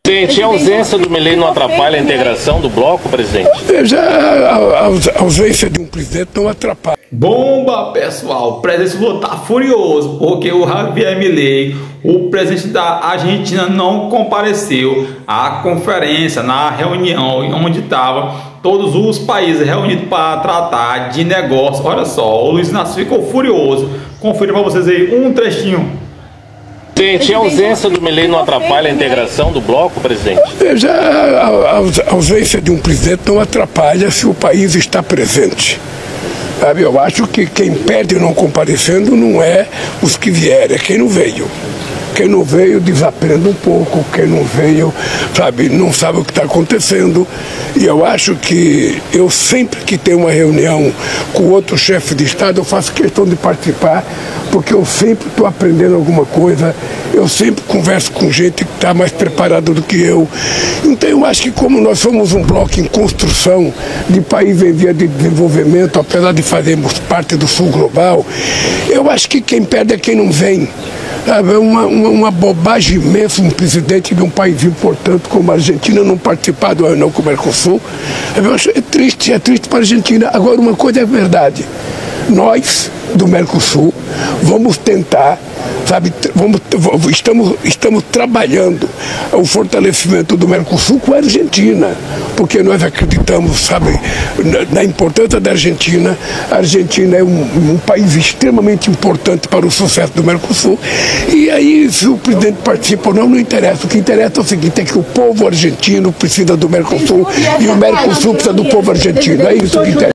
Presidente, a ausência do Milei não atrapalha a integração do bloco, presidente? Veja, a ausência de um presidente não atrapalha. Bomba, pessoal! O presidente Lula está furioso porque o Javier Milei, o presidente da Argentina, não compareceu à conferência, na reunião onde estavam todos os países reunidos para tratar de negócio. Olha só, o Luiz Inácio ficou furioso. Confira para vocês aí um trechinho. Presidente, a ausência do Milei não atrapalha a integração do bloco, presidente? Veja, a ausência de um presidente não atrapalha se o país está presente. Sabe, eu acho que quem perde não comparecendo não é os que vieram, é quem não veio. Quem não veio desaprende um pouco, quem não veio, sabe, não sabe o que está acontecendo. E eu acho que eu sempre que tenho uma reunião com outro chefe de Estado, eu faço questão de participar, porque eu sempre estou aprendendo alguma coisa, eu sempre converso com gente que está mais preparada do que eu. Então eu acho que como nós somos um bloco em construção de país em via de desenvolvimento, apesar de fazermos parte do Sul Global, eu acho que quem perde é quem não vem. É uma bobagem imensa um presidente de um país importante como a Argentina não participar do reunião com o Mercosul. Eu acho, é triste para a Argentina. Agora, uma coisa é verdade. Nós, do Mercosul, vamos tentar, sabe, estamos trabalhando o fortalecimento do Mercosul com a Argentina, porque nós acreditamos, sabe, na importância da Argentina. A Argentina é um país extremamente importante para o sucesso do Mercosul. E aí, se o presidente participa ou não, não interessa. O que interessa é o seguinte, é que o povo argentino precisa do Mercosul e o Mercosul precisa do povo argentino. É isso que interessa.